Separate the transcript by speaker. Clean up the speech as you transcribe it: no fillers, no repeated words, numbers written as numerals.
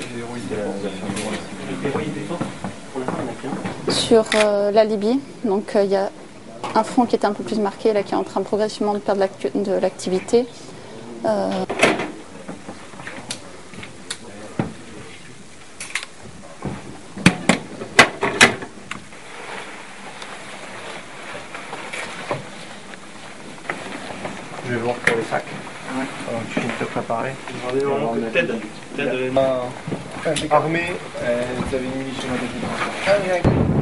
Speaker 1: Sur la Libye, donc il y a un front qui était un peu plus marqué, là, qui est en train progressivement de perdre de l'activité.
Speaker 2: Je vais voir pour les sacs. Ouais. Alors, tu finis de te préparer.
Speaker 3: Regardez vraiment que Ted
Speaker 2: Armée, vous avez une mission à définir.